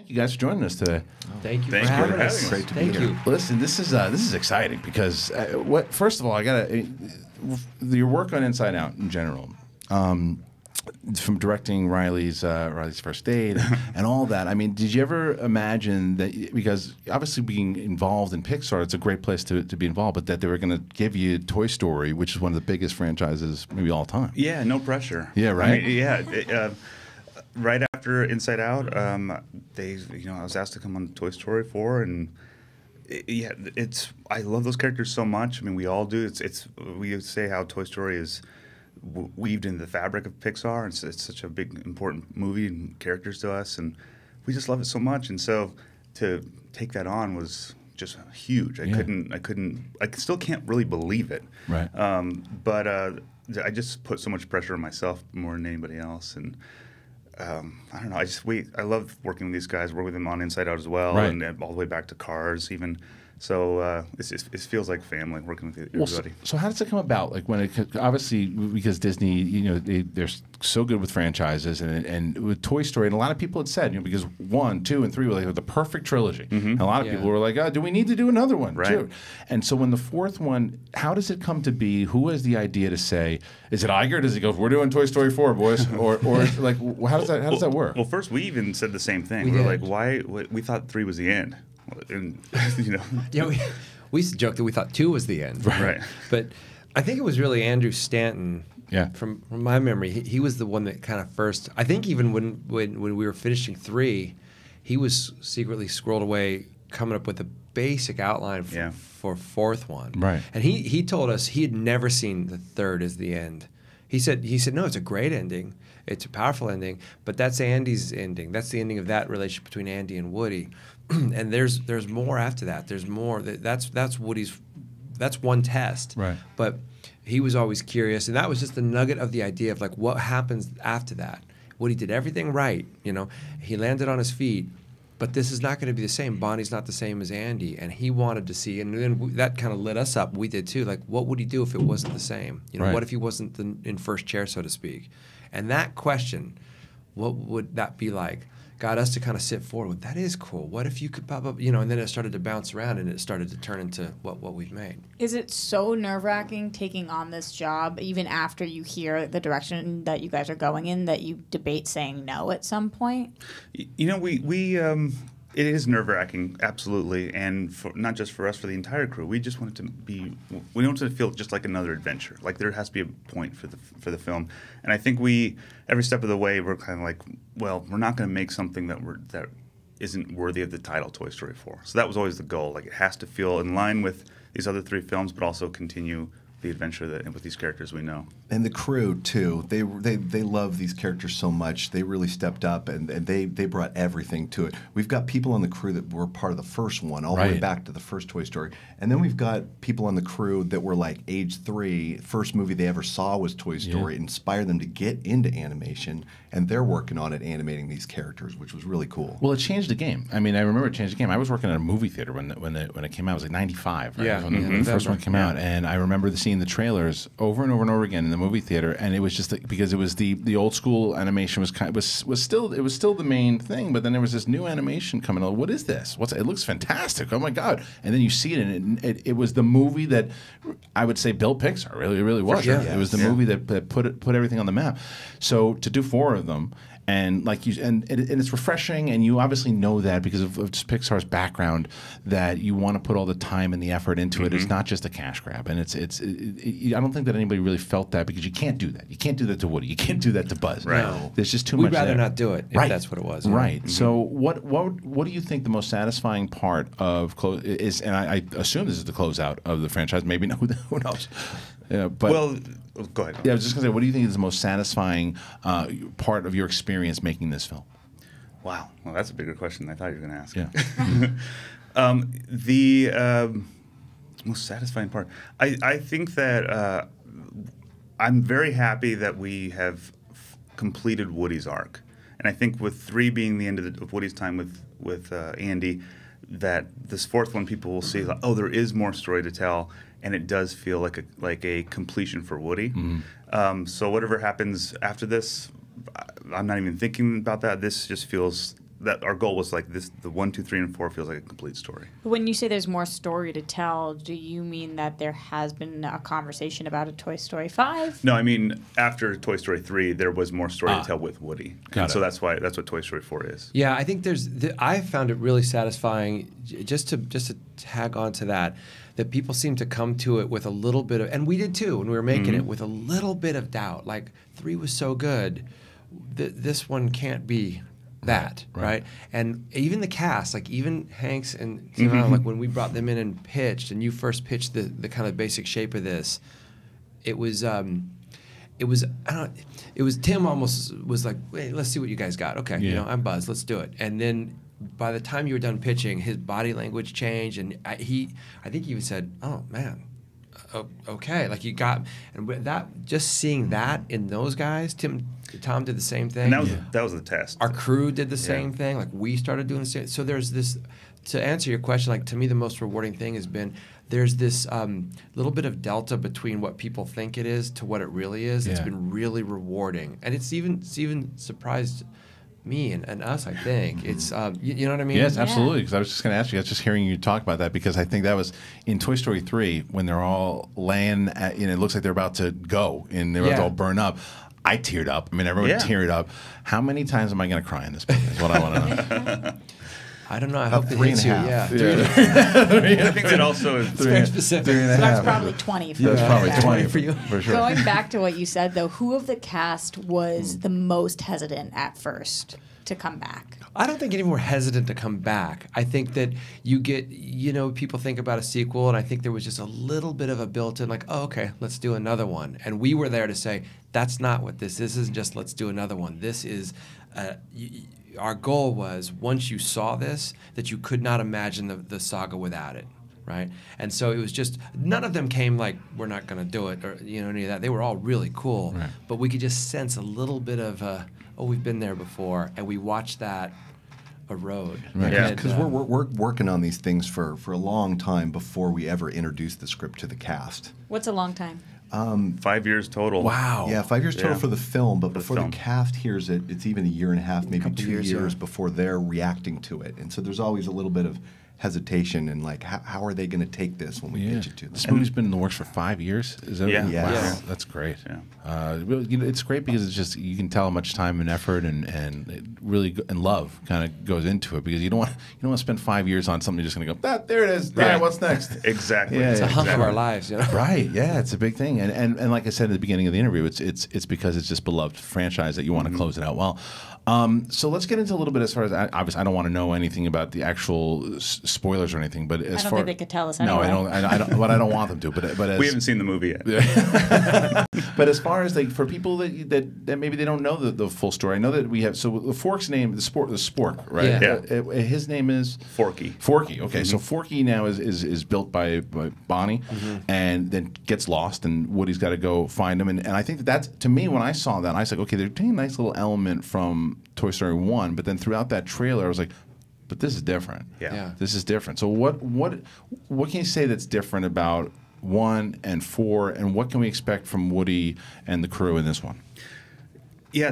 Thank you guys for joining us today. Thank you for having us. Great to be here. Thank you. Listen, this is exciting because first of all, I gotta your work on Inside Out in general, from directing Riley's First Date and all that. I mean, did you ever imagine that? Because obviously, being involved in Pixar, it's a great place to be involved. But that they were going to give you Toy Story, which is one of the biggest franchises maybe all time. Yeah, no pressure. Yeah, right. I mean, right after Inside Out, I was asked to come on Toy Story 4, and I love those characters so much. I mean, we all do. We say how Toy Story is weaved into the fabric of Pixar. It's such a big, important movie and characters to us, and we just love it so much. And so to take that on was just huge. I still can't really believe it. Right. But I just put so much pressure on myself more than anybody else, and I don't know. I love working with these guys. Work with them on Inside Out as well, right. and all the way back to Cars even. So it feels like family working with everybody. So how does it come about? Like obviously because Disney, they're so good with franchises, and with Toy Story, and a lot of people had said, because 1, 2, and 3 were like the perfect trilogy. Mm-hmm. And a lot of people were like, oh, do we need to do another one? Right. Too? And so when the 4th one, how does it come to be? Who has the idea to say, is it Iger? Does he go, we're doing Toy Story 4, boys? or like, how does that work? Well, first we even said the same thing. We were like, why? We thought 3 was the end. And, Yeah, we used to joke that we thought 2 was the end. Right. But I think it was really Andrew Stanton. Yeah. From my memory, he was the one that kind of first. I think even when we were finishing 3, he was secretly scrolled away, coming up with a basic outline for 4th one. Right. And he told us he had never seen the 3rd as the end. He said no, it's a great ending. It's a powerful ending, but that's Andy's ending. That's the ending of that relationship between Andy and Woody. And there's more after that. There's more. That's Woody's. That's one test. Right. But he was always curious, and that was just the nugget of the idea of like what happens after that. Woody did everything right. He landed on his feet, but this is not going to be the same. Bonnie's not the same as Andy, and he wanted to see. And then that kind of lit us up. We did too. Like, what would he do if it wasn't the same? Right. What if he wasn't in first chair, so to speak? And that question, what would that be like? Got us to kind of sit forward with, that is cool. What if you could pop up, and then it started to bounce around and it started to turn into what we've made. Is it so nerve-wracking taking on this job, even after you hear the direction that you guys are going in, that you debate saying no at some point? It is nerve-wracking, absolutely, and not just for us, for the entire crew. We just want it to be. We want it to feel just like another adventure. Like there has to be a point for the film, and I think every step of the way we're kind of like, well, we're not going to make something that isn't worthy of the title Toy Story 4. So that was always the goal. Like it has to feel in line with these other 3 films, but also continue the adventure with these characters we know. And the crew too. They love these characters so much. They really stepped up and they brought everything to it. We've got people on the crew that were part of the first one, all the way back to the first Toy Story. And then we've got people on the crew that were like age 3. First movie they ever saw was Toy Story. Inspired them to get into animation, and they're working on it, animating these characters, which was really cool. Well, it changed the game. I mean, I remember it changed the game. I was working at a movie theater when it came out. It was like '95, right? Yeah, When the first one came out, and I remember seeing the trailers over and over and over again in the movie theater, and it was just because it was the old school animation was still the main thing, but then there was this new animation coming out. What is this? It looks fantastic. Oh my god! And then you see it, and it was the movie that I would say built Pixar. It really was. Sure. It was the movie that put everything on the map. So to do 4 of them. And like and it's refreshing, and you obviously know that because of just Pixar's background, that you want to put all the time and the effort into it. It's not just a cash grab, and I don't think that anybody really felt that, because you can't do that. You can't do that to Woody. You can't do that to Buzz. Right. No. There's just too much. We'd rather there. not do it if that's what it was. Right. Mm-hmm. So what do you think the most satisfying part of is? And I assume this is the closeout of the franchise. Maybe no. Who knows? But go ahead. Yeah, I was just going to say, what do you think is the most satisfying part of your experience making this film? Wow. Well, that's a bigger question than I thought you were going to ask. Yeah. The most satisfying part. I think that I'm very happy that we have completed Woody's arc. And I think with 3 being the end of Woody's time with Andy, that this 4th one people will see, like, oh, there is more story to tell. And it does feel like a completion for Woody. So whatever happens after this, I'm not even thinking about that. This just feels that our goal was like this: the 1, 2, 3, and 4 feels like a complete story. When you say there's more story to tell, do you mean that there has been a conversation about a Toy Story 5? No, I mean after Toy Story 3, there was more story to tell with Woody, and so that's what Toy Story 4 is. Yeah, I think I found it really satisfying just to tag on to that people seem to come to it with a little bit of, and we did too when we were making it, with a little bit of doubt. Like 3 was so good, this one can't be that, right? And even the cast, like even Hanks and like when we brought them in and pitched, and you first pitched the kind of basic shape of this, it was Tim almost was like, wait, let's see what you guys got. Okay, I'm buzzed, let's do it. And then by the time you were done pitching, his body language changed, and I think he even said, "Oh man, okay." Like you got, and that just seeing that in those guys, Tom did the same thing. And that was the test. Our crew did the same thing. Like we started doing the same. So there's this. To answer your question, like to me, the most rewarding thing has been there's this little bit of delta between what people think it is to what it really is. It's been really rewarding, and it's even surprised me and us, I think. It's you know what I mean? Yes, absolutely. Because I was just going to ask you, I was just hearing you talk about that, because I think that was in Toy Story 3 when they're all laying at, it looks like they're about to go and they're about to all burn up. I teared up. I mean, everyone teared up. How many times am I going to cry in this movie is what I want to know. I don't know. I hope it hits you. Yeah. I think that also is it's very specific. 3.5. So that's probably 20 for you. That's probably 20 for you. For sure. Going back to what you said, though, who of the cast was the most hesitant at first to come back? I don't think any more hesitant to come back. I think that you get, people think about a sequel, and I think there was just a little bit of a built-in, like, oh, okay, let's do another one. And we were there to say, that's not what this is. This isn't just let's do another one. This is, our goal was, once you saw this, that you could not imagine the saga without it. Right, and so it was just none of them came like we're not going to do it or any of that. They were all really cool, but we could just sense a little bit of we've been there before, and we watched that erode. Right. Yeah, because we're working on these things for a long time before we ever introduced the script to the cast. What's a long time? 5 years total. Wow. Yeah, 5 years total for the film, but For the before film. the cast hears it, it's even a year and a half, maybe 2 years, years before they're reacting to it. And so there's always a little bit of hesitation and like, how are they going to take this when we pitch it to them? This movie's been in the works for 5 years. Is that Yeah. Yeah. Wow, that's great. It's great because it's just you can tell how much time and effort and it really and love kind of goes into it, because you don't want to spend 5 years on something you're just going to go, there it is. Right. What's next? Exactly. Yeah, It's a hunk of exactly. our lives, Right. Yeah, it's a big thing, and like I said at the beginning of the interview, it's because it's just beloved franchise that you want to close it out well. So let's get into a little bit as far as obviously I don't want to know anything about the actual spoilers or anything, but as I don't far think they could tell us no, anyway. I don't. But I don't want them to. But as, We haven't seen the movie yet. but as far as like for people that maybe they don't know the full story, I know that we have. So the Fork's name, the Spork, right? Yeah. His name is Forky. Forky. Okay, so Forky now is built by Bonnie, and then gets lost, and Woody's got to go find him. And I think that's to me when I saw that, I was like, okay, they're taking a nice little element from Toy Story 1, but then throughout that trailer, I was like, but this is different. Yeah. This is different. So what can you say that's different about 1 and 4, and what can we expect from Woody and the crew in this one? Yeah,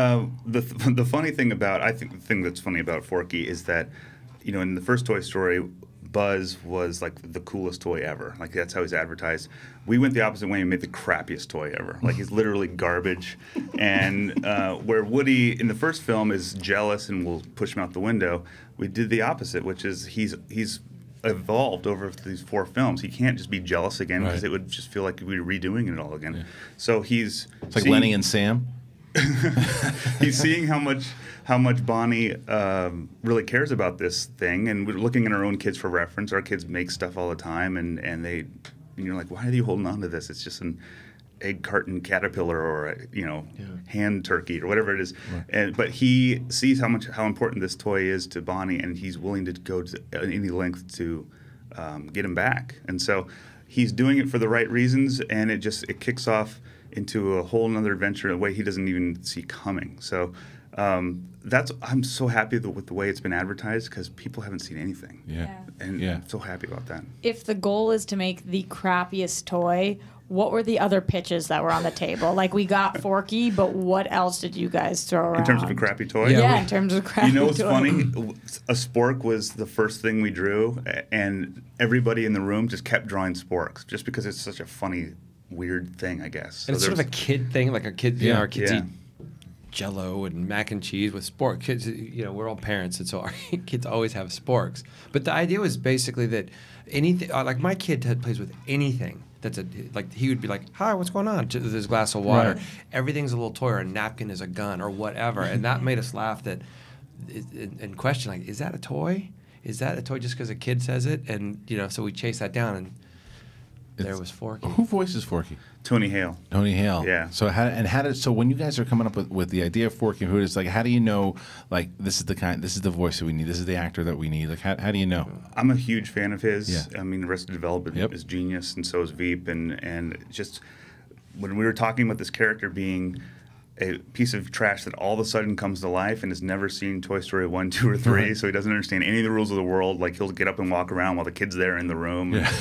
the funny thing about the thing that's funny about Forky is that, in the first Toy Story, Buzz was like the coolest toy ever. Like that's how he's advertised. We went the opposite way and made the crappiest toy ever. Like he's literally garbage. And where Woody in the first film is jealous and will push him out the window, we did the opposite, which is he's evolved over these 4 films. He can't just be jealous again because it would just feel like we were redoing it all again. Yeah. So it's like Lenny and Sam. He's seeing how much Bonnie really cares about this thing, and we're looking at our own kids for reference. Our kids make stuff all the time, and you're like, why are you holding on to this? It's just an egg carton caterpillar or a hand turkey or whatever it is. Right. But he sees how important this toy is to Bonnie, and he's willing to go to any length to get him back. And so he's doing it for the right reasons, and it kicks off into a whole nother adventure in a way he doesn't even see coming. So I'm so happy with the way it's been advertised because people haven't seen anything. Yeah. And I'm so happy about that. If the goal is to make the crappiest toy, what were the other pitches that were on the table? Like, we got Forky, but what else did you guys throw around? In terms of a crappy toy? Yeah, in terms of crappy toy. You know what's funny? A spork was the first thing we drew, and everybody in the room just kept drawing sporks, just because it's such a funny, weird thing, I guess. And it's sort of a kid thing, like a kid, you know, our kids Yeah. eat Jello and mac and cheese with spork. Kids, you know, we're all parents, and so our kids always have sporks. But the idea was basically that anything, like my kid plays with anything. Like he would be like, "Hi, what's going on?" With his glass of water. Right. Everything's a little toy, or a napkin is a gun, or whatever, and that made us laugh. And question, like, is that a toy? Is that a toy just because a kid says it? And you know, so we chased that down, and there was Forky. Who voices Forky? Tony Hale. Tony Hale. Yeah. So so when you guys are coming up with the idea of Forky, who is like, how do you know, like, this is the voice that we need, this is the actor that we need? Like, how do you know? I'm a huge fan of his. Yeah. I mean, Arrested Development Yep. is genius, and so is Veep. And just when we were talking about this character being a piece of trash that all of a sudden comes to life and has never seen Toy Story 1, 2, or 3, so he doesn't understand any of the rules of the world. Like, he'll get up and walk around while the kid's there in the room. Yeah.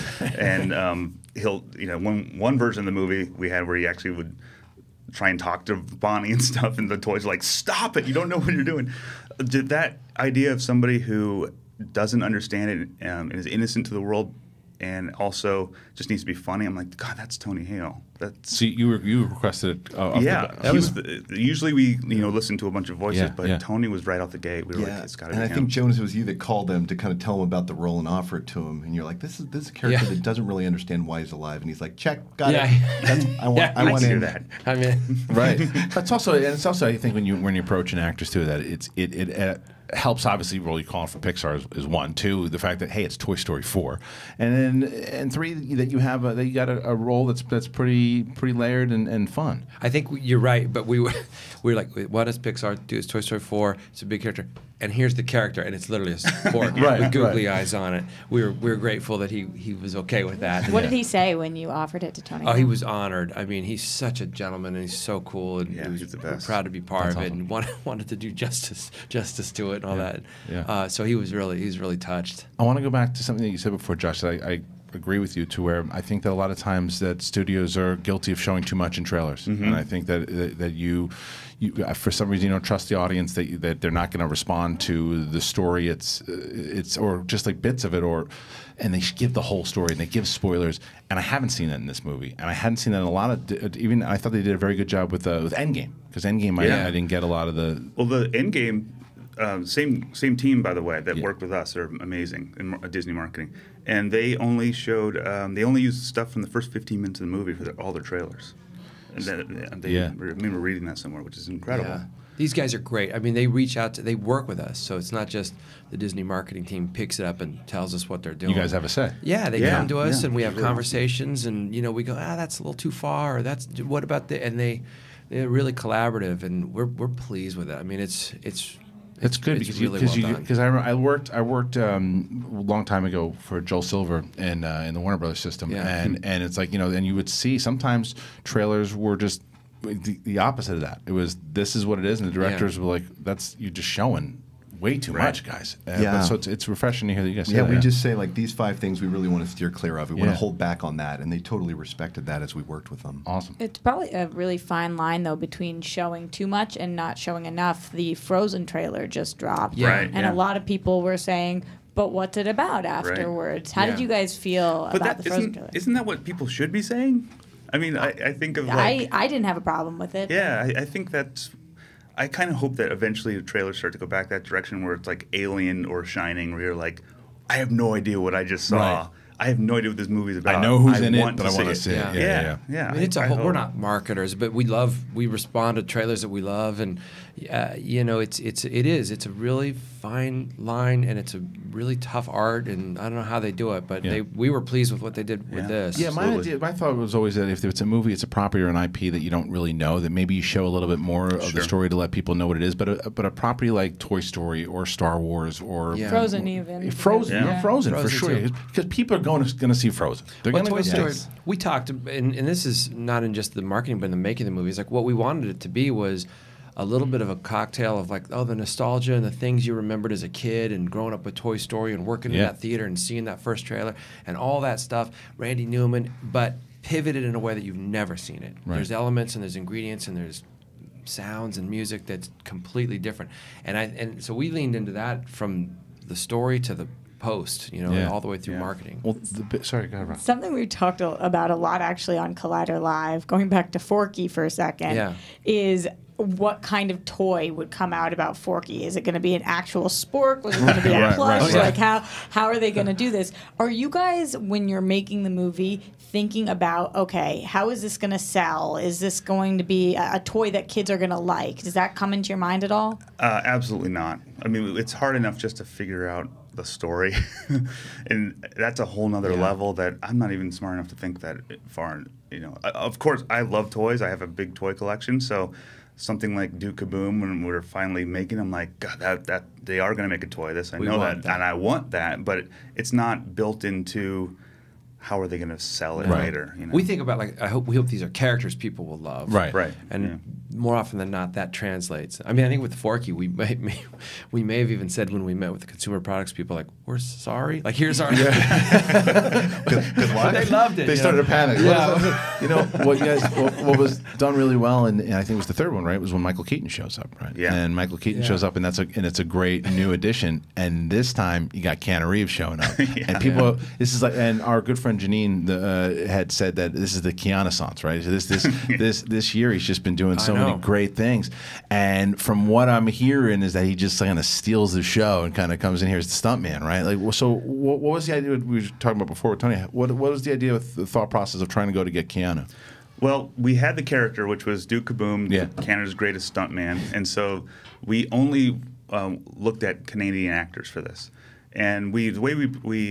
And he'll, you know, one version of the movie we had where he actually would try and talk to Bonnie and stuff, and the toys are like, "Stop it! You don't know what you're doing." Did that idea of somebody who doesn't understand it and is innocent to the world and also just needs to be funny, I'm like, God, that's Tony Hale. That's So you requested it. Usually we listen to a bunch of voices, Yeah, but yeah. Tony was right off the gate. We were like, it's got to be and I him. think Jonas, it was you that called them to kind of tell him about the role and offer it to him, and you're like, this is a character that doesn't really understand why he's alive, and he's like, check, got it. I want hear in. that. I mean, Right. But it's also I think when you approach an actors too, that it helps. Obviously, role you call for Pixar is one. Two, the fact that, hey, it's Toy Story 4, and three, that you have that you got a role that's pretty layered and fun. I think you're right, but we were like, what does Pixar do? It's Toy Story 4. It's a big character, and here's the character, and it's literally a fork with googly eyes on it. We were grateful that he was okay with that. What did he say when you offered it to Tony? Oh, he was honored. I mean, he's such a gentleman, and he's so cool, and Yeah, he was he's the best. proud to be part of it, awesome. and wanted to do justice to it and all that. Yeah. So he was really touched. I want to go back to something that you said before, Josh. That I agree with you to where I think that a lot of times that studios are guilty of showing too much in trailers, and I think that you for some reason you don't trust the audience that they're not going to respond to the story. It's or just like bits of it, and they give the whole story and they give spoilers. And I haven't seen that in this movie, and I hadn't seen that in a lot of even. I thought they did a very good job with Endgame, because Endgame I didn't get a lot of the. Well, the Endgame, same team, by the way, that worked with us. They're amazing in Disney marketing, and they only showed they only used stuff from the first 15 minutes of the movie for all their trailers. And I remember reading that somewhere, which is incredible. Yeah. These guys are great. I mean, they reach out they work with us, so it's not just the Disney marketing team picks it up and tells us what they're doing. You guys have a say. Yeah, they come to us and we have Really conversations, and we go, that's a little too far, or what about and they're really collaborative, and we're pleased with it. I mean, it's good it's really well done. because I worked a long time ago for Joel Silver in the Warner Brothers system, and it's like and you would see sometimes trailers were just the opposite of that. It was, this is what it is, and the directors were like, you're just showing way too much, guys. But so it's refreshing to hear that you guys say that. We just say, like, these 5 things we really want to steer clear of. We want Yeah. to hold back on that, and they totally respected that as we worked with them. Awesome. It's probably a really fine line, though, between showing too much and not showing enough. The Frozen trailer just dropped. Yeah. Right, And a lot of people were saying, but what's it about afterwards? How did you guys feel about the Frozen trailer? Isn't that what people should be saying? I mean, I think of like... I didn't have a problem with it. Yeah, I think that's... I kind of hope that eventually the trailers start to go back that direction where it's like Alien or Shining, where you're like, I have no idea what I just saw. Right. I have no idea what this movie's about. I know who's in it, want but I want to see it. Yeah. Yeah. I mean, it's a whole. hope. We're not marketers, but we respond to trailers that we love, and it's a really fine line, and it's a really tough art, and I don't know how they do it, but we were pleased with what they did with this. Yeah, my thought was always that if it's a movie, it's a property or an IP that you don't really know, that maybe you show a little bit more of the story to let people know what it is. But a property like Toy Story or Star Wars or Frozen even. Frozen for sure, because people are going to see Frozen. They're going to go see it. We talked, and this is not in just the marketing, but in the making of the movies. Like, what we wanted it to be was a little bit of a cocktail of, like, the nostalgia and the things you remembered as a kid and growing up with Toy Story and working in that theater and seeing that first trailer and all that stuff. Randy Newman, but pivoted in a way that you've never seen it. Right. There's elements and there's ingredients and there's sounds and music that's completely different. And so we leaned into that from the story to the post, you know, and all the way through marketing. Well, sorry, go ahead, Rob. Something we've talked about a lot actually on Collider Live, going back to Forky for a second, is what kind of toy would come out about Forky? Is it going to be an actual spork? Was it going to be a plush? Like how are they going to do this? Are you guys, when you're making the movie, thinking about, okay, how is this going to sell? Is this going to be a toy that kids are going to like? Does that come into your mind at all? Absolutely not. I mean, it's hard enough just to figure out the story, and that's a whole nother level that I'm not even smart enough to think that far. You know, of course, I love toys. I have a big toy collection, so something like Duke Kaboom, when we're finally making them, like, God, that they are going to make a toy. This I know that, and I want that, but it's not built into how are they going to sell it later. You know? We think about, like, we hope these are characters people will love. Right. And more often than not, that translates. I mean, I think with Forky, we may have even said when we met with the consumer products people, like, we're sorry. Like, here's our... Because why? They loved it. They started to panic. Yeah. You know, what was done really well, and I think it was the third one, right, was when Michael Keaton shows up, right? Yeah. And Michael Keaton shows up, and it's a great new addition. And this time, you got Keanu Reeves showing up. And people, this is like, and our good friend Janine had said that this is the Keanu-sance, right? So this year, he's just been doing so many great things. And from what I'm hearing is that he just kind of steals the show and kind of comes in here as the stuntman, right? Like, so what was the idea we were talking about before with Tony? What was the idea with the thought process of trying to go to get Keanu? Well, we had the character, which was Duke Kaboom, Canada's greatest stuntman, and so we only looked at Canadian actors for this. And the way we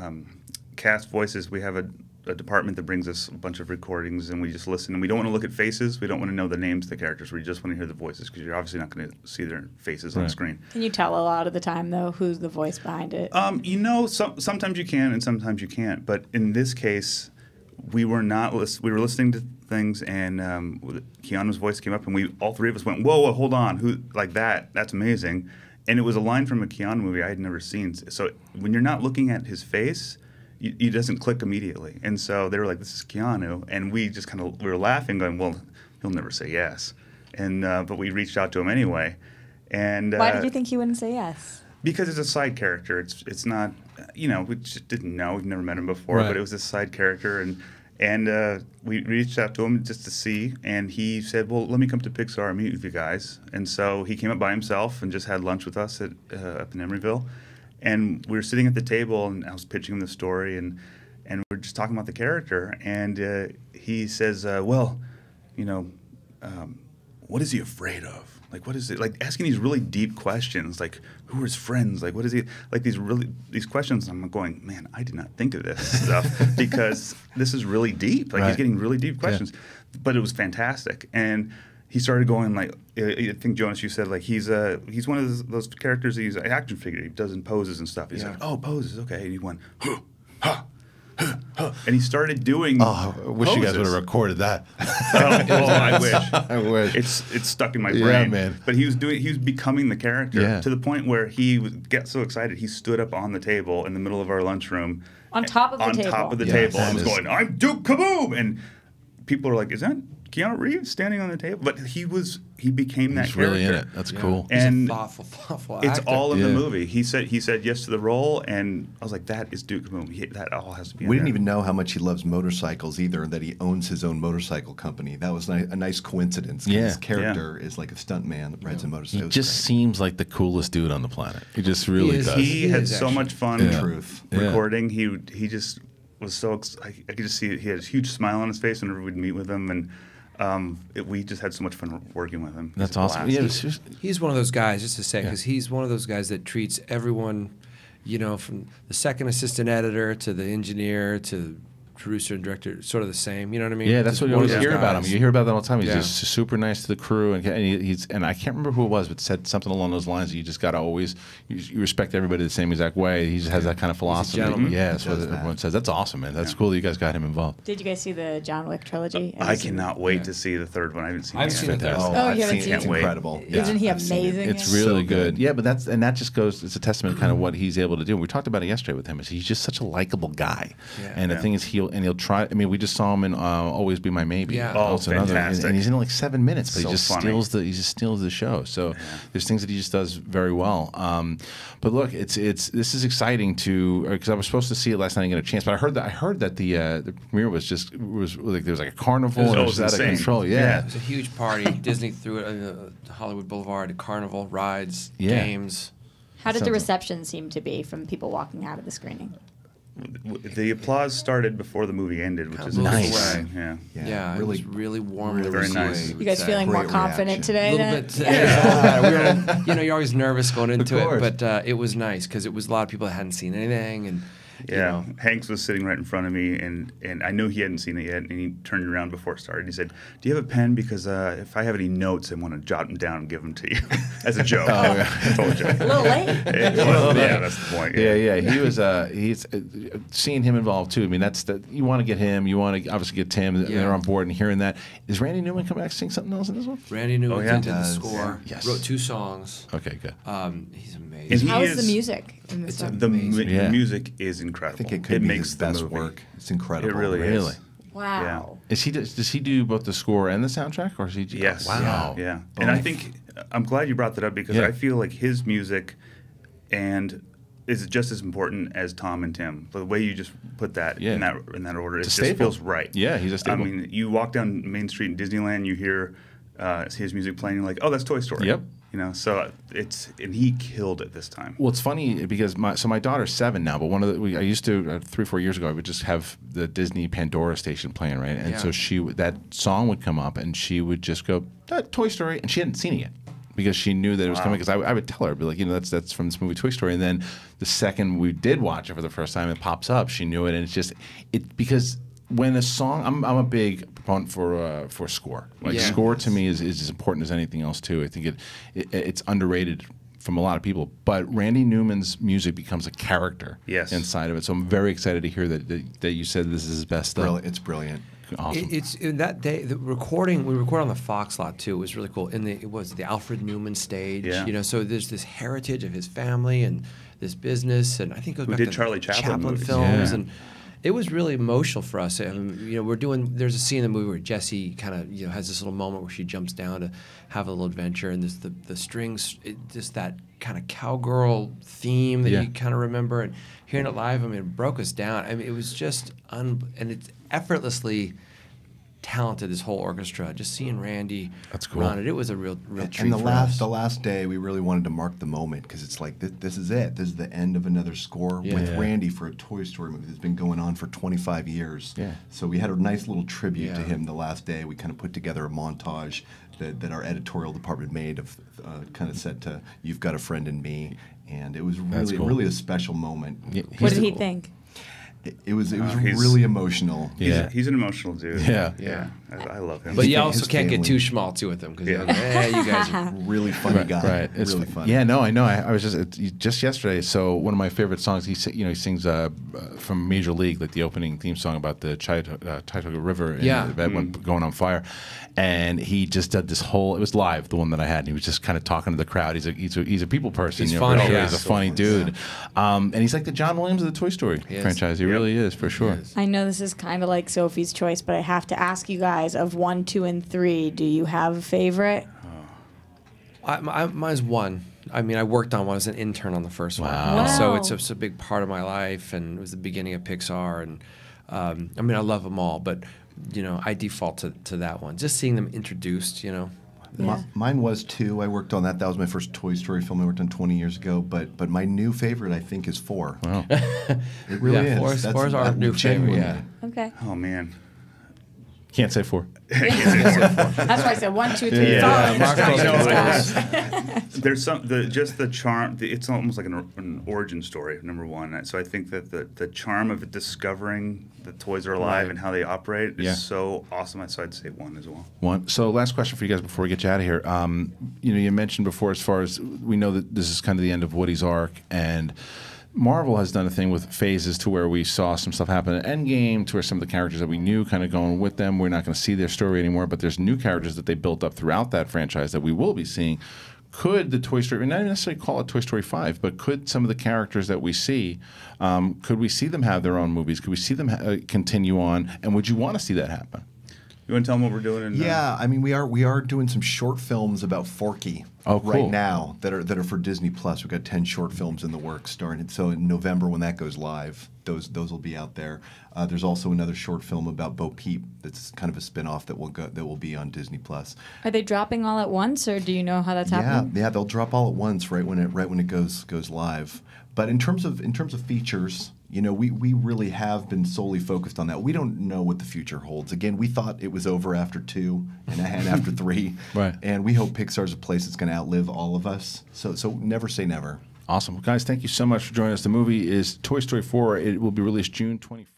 cast voices, we have a department that brings us a bunch of recordings, and we just listen. And we don't want to look at faces. We don't want to know the names of the characters. We just want to hear the voices, because you're obviously not going to see their faces on screen. Can you tell a lot of the time, though, who's the voice behind it? You know, sometimes you can and sometimes you can't. But in this case, we were not. We were listening to things, and Keanu's voice came up, and all three of us went, "Whoa, hold on! Who like that? That's amazing!" And it was a line from a Keanu movie I had never seen. So when you're not looking at his face, it doesn't click immediately. And so they were like, "This is Keanu," and we just we were laughing, going, "Well, he'll never say yes." And but we reached out to him anyway. And why did you think he wouldn't say yes? Because it's a side character. It's not, you know, we just didn't know. We've never met him before, but it was a side character, and we reached out to him just to see, and he said, "Well, let me come to Pixar and meet with you guys." And so he came up by himself and just had lunch with us up in Emeryville. And we were sitting at the table, and I was pitching him the story, and we were just talking about the character. And he says, "Well, you know, what is he afraid of? Like, what is it? Like, asking these really deep questions, like, who are his friends? Like, what is he? Like, these questions." I'm going, man, I did not think of this stuff, because this is really deep. Like, he's getting really deep questions. But it was fantastic. And he started going, like, I think, Jonas, you said, like, he's one of those characters. He's an action figure. He does in poses and stuff. He's like, "Oh, poses, okay." And he went, "Huh, huh, huh, huh." And he started doing I wish you guys would have recorded that. I wish. I wish. It's stuck in my brain. Yeah, man. But he was becoming the character to the point where he would get so excited, he stood up on the table in the middle of our lunchroom. On top of the table. On top of the table. And was going, "I'm Duke Kaboom!" And people are like, "Is that Keanu Reeves standing on the table?" But he became that character. He's really in it. That's cool. And he's a thoughtful actor. It's all in the movie. He said yes to the role, and I was like, that is Duke Kaboom. That all has to be in We there. didn't even know how much he loves motorcycles either, and that he owns his own motorcycle company. That was a nice coincidence. His character is like a stuntman that rides a motorcycle. He just seems like the coolest dude on the planet. He just really does. He had so much fun recording. Yeah. He just was so I could just see it. He had a huge smile on his face whenever we'd meet with him, and we just had so much fun working with him. That's awesome. Yeah, he's one of those guys, just to say, because he's one of those guys that treats everyone, you know, from the second assistant editor to the engineer to producer and director, sort of the same. You know what I mean? Yeah, that's what you always hear about him. You hear about that all the time. He's Yeah. just super nice to the crew, and I can't remember who it was, but said something along those lines. You just got to always you respect everybody the same exact way. He just has that kind of philosophy. gentleman. Yeah, that's what everyone says. That's awesome, man. That's cool that you guys got him involved. Did you guys see the John Wick trilogy? I cannot wait to see the third one. I haven't seen it. I've seen it. Oh, Oh, I've you haven't seen seen it. it? It's incredible. Isn't he amazing? It's in it? really So good. good. Yeah, but that just goes. It's a testament, kind of what he's able to do. We talked about it yesterday with him. Is he's just such a likable guy, and the thing is, he'll try. I mean, we just saw him in Always Be My Maybe. Yeah. Oh, Also another, fantastic. and he's in like 7 minutes, but So he just funny. steals the show. So there's things that he just does very well. But look, this is exciting because I was supposed to see it last night and get a chance, but I heard that the premiere was like there was like a carnival and it was out of insane. control. It Yeah. was a huge party. Disney threw it on Hollywood Boulevard, a carnival, rides, Yeah. games. How did the Sounds- reception seem to be from people walking out of the screening? The applause started before the movie ended, which Kinda is moved Nice. away. Yeah. Yeah, it was really warm. really Very nice. You guys feeling more Great confident reaction. today? A little then? bit. We were, you're always nervous going into it, course. but it was nice because it was a lot of people that hadn't seen anything, and Yeah, you know, Hanks was sitting right in front of me, and I know he hadn't seen it yet, and he turned around before it started. He said, "Do you have a pen? Because if I have any notes, I want to jot them down and give them to you," as a joke. Oh, yeah. Total joke. A little late. Yeah, that's the point. Yeah. He was. He's seeing him involved too. I mean, you want to get him. You want to obviously get Tim. Yeah. They're on board and hearing that. Is Randy Newman come back to sing something else in this one? Randy Newman yeah? did the Does, score, yeah. Yes. wrote 2 songs. Okay, good. He's amazing. Is he- How is the is- music in this It's one? amazing. Yeah. The music is incredible. I think it could be makes his the best movie. work. It's incredible. It really is. Really? Wow. Does he do both the score and the soundtrack, or is he? Yes. Wow. Yeah. And I think I'm glad you brought that up because Yeah. I feel like his music and is just as important as Tom and Tim. The way you just put that Yeah. in that order, it It's a just staple. feels right. Yeah, he's a staple. I mean, you walk down Main Street in Disneyland, you hear his music playing, you're like, oh, that's Toy Story. Yep. You know, so and he killed it this time. Well, it's funny because my daughter's 7 now, but I used to 3-4 years ago I would just have the Disney Pandora station playing, right? And Yeah. so that song would come up and she would just go Toy Story, and she hadn't seen it yet because she knew that it was Wow. coming. Because I would tell her, I'd be like, that's from this movie Toy Story, and then the second we did watch it for the first time, it pops up. She knew it, and it's just because. When a song, I'm a big proponent for score. Like Yeah. score to me is as important as anything else too. I think it's underrated from a lot of people. But Randy Newman's music becomes a character Yes. inside of it. So I'm very excited to hear that you said this is his best stuff. Brilliant. It's brilliant. Awesome. It's in that day. The recording we record on the Fox lot too. It was really cool. It was the Alfred Newman stage. Yeah. You know, so there's this heritage of his family and this business, and I think it goes We back did to Charlie Chaplin movies. films, Yeah. and it was really emotional for us. There's a scene in the movie where Jessie kind of has this little moment where she jumps down to have a little adventure, and the strings, just that kind of cowgirl theme that Yeah. you kind of remember, and hearing it live, I mean, it broke us down. I mean, it was just and it's effortlessly talented, this whole orchestra. Just seeing Randy That's cool. run it was a real treat And the for last us. the last day, we really wanted to mark the moment because it's like this is it. This is the end of another score Yeah. with Yeah. Randy for a Toy Story movie that's been going on for 25 years. Yeah. So we had a nice little tribute to Yeah. him the last day. We kind of put together a montage that our editorial department made of kind of said to "You've Got a Friend in Me," and it was That's really cool. really a special moment. Yeah, What did he's- he think? It was he's- really emotional. Yeah. He's an emotional dude. Yeah. Yeah. I love him. But you His also can't get family. too schmaltzy with him because Yeah. you guys are. Really funny guy. Right. It's really fu- funny. Yeah, no, I know. I was just yesterday. So one of my favorite songs. He sings from Major League, like the opening theme song about the Chautauqua River and Yeah. that one going on fire. And he just did this whole. It was live, the one that I had. And he was just kind of talking to the crowd. He's a people person. He's for funny, sure. yeah. He's a So funny funny. dude. And he's like the John Williams of the Toy Story He is. franchise. He Yep. really is for sure. is. I know this is kind of like Sophie's Choice, but I have to ask you guys of 1, 2, and 3. Do you have a favorite? Mine's 1. I mean, I worked on one as an intern on the first one. Wow. And so Wow. it's just a big part of my life, and it was the beginning of Pixar. And I mean, I love them all, but I default to that one. Just seeing them introduced, Yeah. Mine was 2. I worked on that. That was my first Toy Story film I worked on 20 years ago. But my new favorite, I think, is 4. Wow. It really Yeah, is. 4 is our new favorite. Yeah. Okay. Oh man. Can't say 4. That's why I said 1, 2, 3, Yeah. 4. Mark No, Rose. There's the charm. It's almost like an origin story. Number 1. So I think that the charm of discovering the toys are alive Right. and how they operate is Yeah. so awesome. So I'd say 1 as well. One. So last question for you guys before we get you out of here. You mentioned before, as far as we know that this is kind of the end of Woody's arc, and Marvel has done a thing with phases to where we saw some stuff happen at Endgame, to where some of the characters that we knew kind of going with them, we're not going to see their story anymore, but there's new characters that they built up throughout that franchise that we will be seeing could the Toy Story, not necessarily call it Toy Story 5, but could some of the characters that we see, could we see them have their own movies? Could we see them continue on? And would you want to see that happen? You want to tell them what we're doing? Yeah, I mean, we are doing some short films about Forky right now that are for Disney Plus. We've got 10 short films in the works starting. So in November, when that goes live, those will be out there. There's also another short film about Bo Peep that's kind of a spin-off that will be on Disney Plus. Are they dropping all at once, or do you know how that's happening? Yeah, they'll drop all at once right when it goes live. But in terms of features, you know, we really have been solely focused on that. We don't know what the future holds. Again, we thought it was over after 2 and after 3. Right. And we hope Pixar's a place that's going to outlive all of us. So never say never. Awesome. Well, guys, thank you so much for joining us. The movie is Toy Story 4. It will be released June 24th.